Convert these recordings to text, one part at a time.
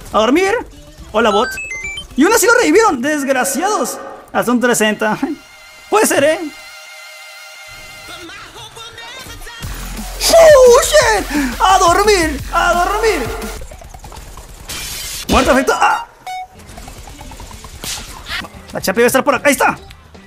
A dormir. Hola, bot. Y aún así lo revivieron. Desgraciados. Hasta un 360. Puede ser, ¿eh? ¡Oh, shit! ¡A dormir! ¡A dormir! Muerto, efecto. ¡Ah! La champi debe estar por acá. ¡Ahí está!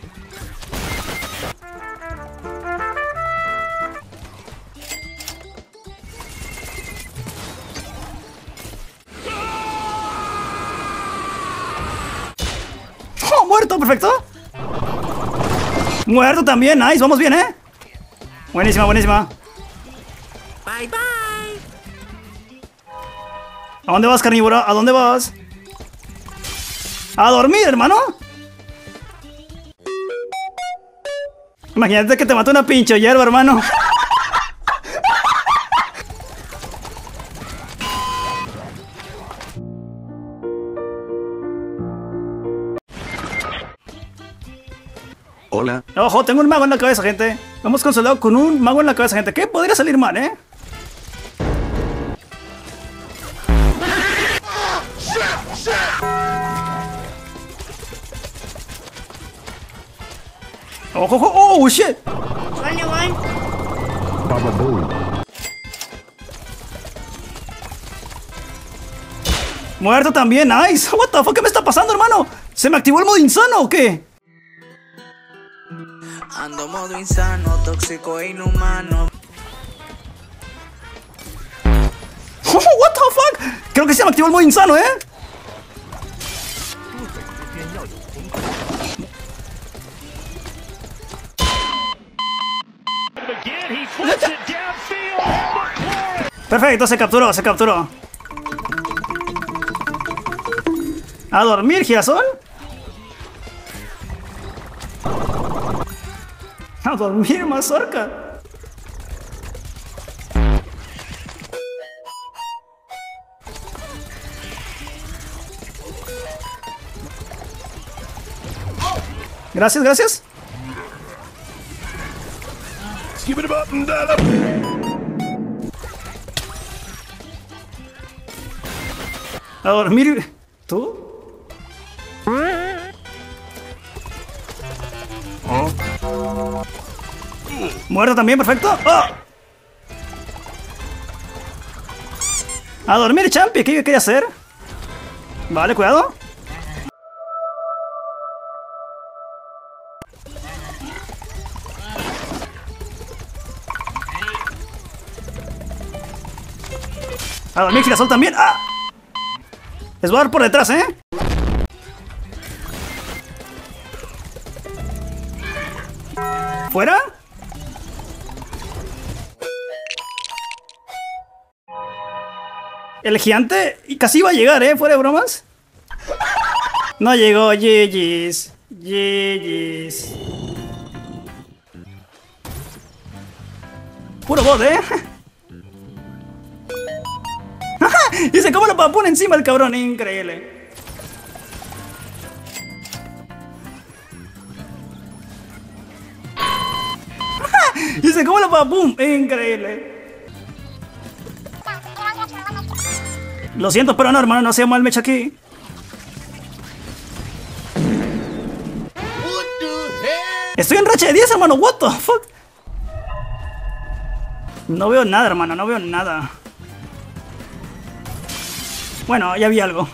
¡Oh, muerto! ¡Perfecto! Muerto también. Nice. Vamos bien, ¿eh? Buenísima, buenísima. Bye, bye. ¿A dónde vas, carnívoro? ¿A dónde vas? ¡A dormir, hermano! Imagínate que te mató una pinche hierba, hermano. Hola. Ojo, tengo un mago en la cabeza, gente. Vamos consolado con un mago en la cabeza, gente. ¿Qué podría salir mal, eh? Ojo, ojo, oh, shit. Muerto también, nice. What the fuck, ¿qué me está pasando, hermano? ¿Se me activó el modo insano o qué? Ando modo insano, tóxico e inhumano. What the fuck? Creo que se me activó el modo insano, ¿eh? Perfecto, se capturó, se capturó. A dormir, girasol. A dormir, mazorca. Gracias, gracias. A dormir. ¿Tú? Muerto también, perfecto. ¡Oh! A dormir, champi. ¿Qué quería hacer? Vale, cuidado. A dormir, girasol también. ¡Ah! Les voy a dar por detrás, ¿eh? ¿Fuera? El gigante casi iba a llegar, ¿eh? Fuera de bromas. No llegó, GG's. GG's. Puro bot, ¿eh? Dice, ¿cómo lo pone encima el cabrón? Increíble. Dice, ¿cómo lo pum? Increíble. Lo siento, pero no, hermano, no se llama el mecha aquí. Estoy en racha de 10, hermano. What the fuck? No veo nada, hermano, no veo nada. Bueno, ya vi algo.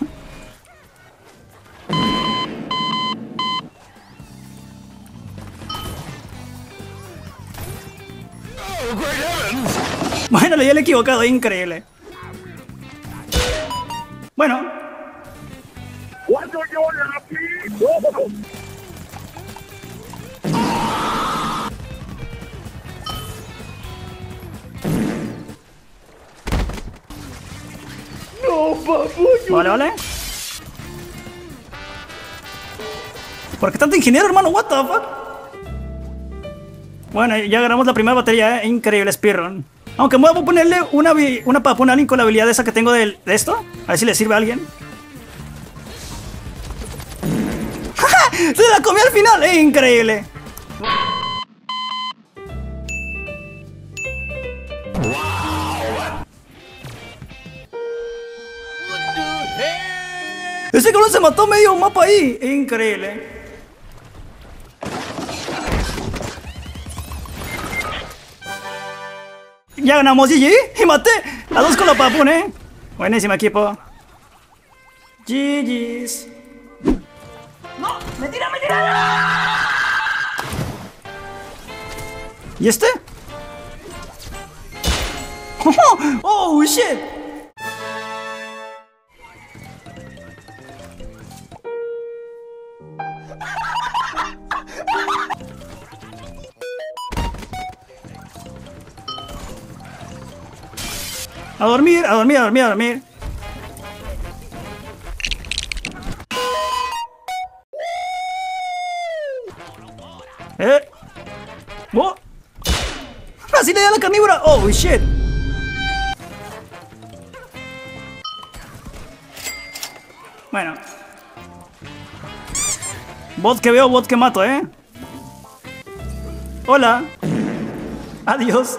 Bueno, le di el equivocado, increíble. Bueno. Vale, vale. ¿Por qué tanto ingeniero, hermano? What the fuck? Bueno, ya agarramos la primera batería, ¿eh? Increíble, speedrun. Aunque me voy a ponerle una para poner a alguien con la habilidad esa que tengo de esto. A ver si le sirve a alguien. ¡Se la comió al final! ¡Increíble! Ese cabrón se mató medio mapa ahí. Increíble. Ya ganamos, GG. Y maté a 2 con la papun, Buenísimo equipo. GG's. No, mentira, mentira. ¿Y este? Oh, shit. A dormir, a dormir, a dormir, a dormir. Oh. Así le da la carnívora. Oh, shit. Bueno. Bot que veo, bot que mato, Hola. Adiós.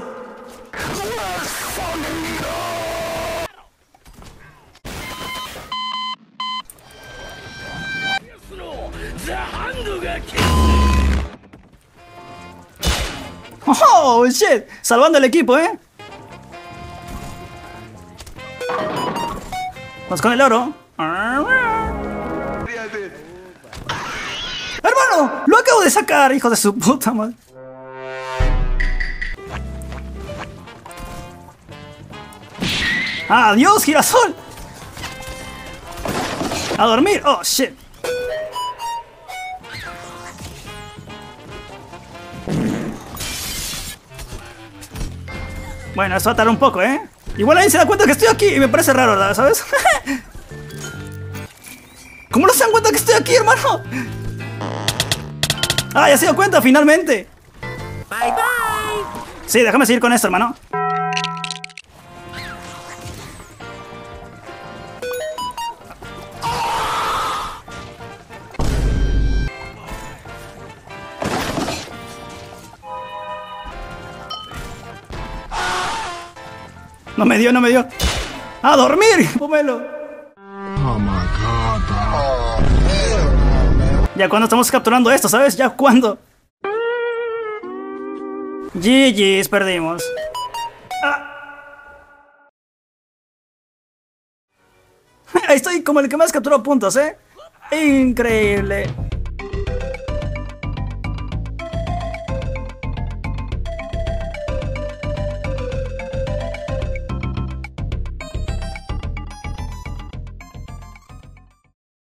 Oh, shit. Salvando el equipo, Vamos con el oro. Hermano, lo acabo de sacar, hijo de su puta madre. Adiós, girasol. A dormir. Oh, shit. Bueno, eso va a tardar un poco, Igual alguien se da cuenta que estoy aquí y me parece raro, ¿verdad? ¿Sabes? ¿Cómo no se dan cuenta que estoy aquí, hermano? Ah, ya se dio cuenta, finalmente. Bye bye. Sí, déjame seguir con esto, hermano. No me dio, no me dio. ¡A dormir! ¡Pómelo! Oh my God. Ya cuando estamos capturando esto, ¿sabes? Ya cuando. GG's, perdimos. Ahí estoy como el que más capturó puntos, Increíble.